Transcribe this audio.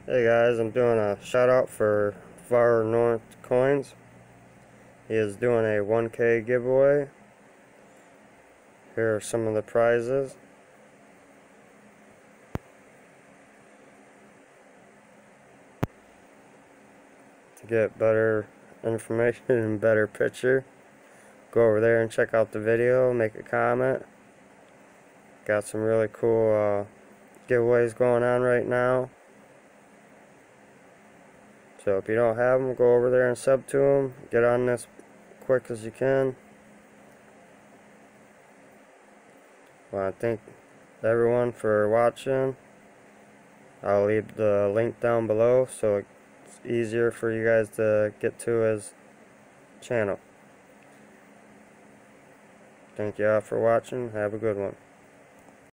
Hey guys, I'm doing a shout out for Far North Coins. He is doing a 1K giveaway. Here are some of the prizes. To get better information and better picture, go over there and check out the video, make a comment. Got some really cool giveaways going on right now. So if you don't have them, go over there and sub to them. Get on this quick as you can. I want to thank everyone for watching. I'll leave the link down below so it's easier for you guys to get to his channel. Thank you all for watching. Have a good one.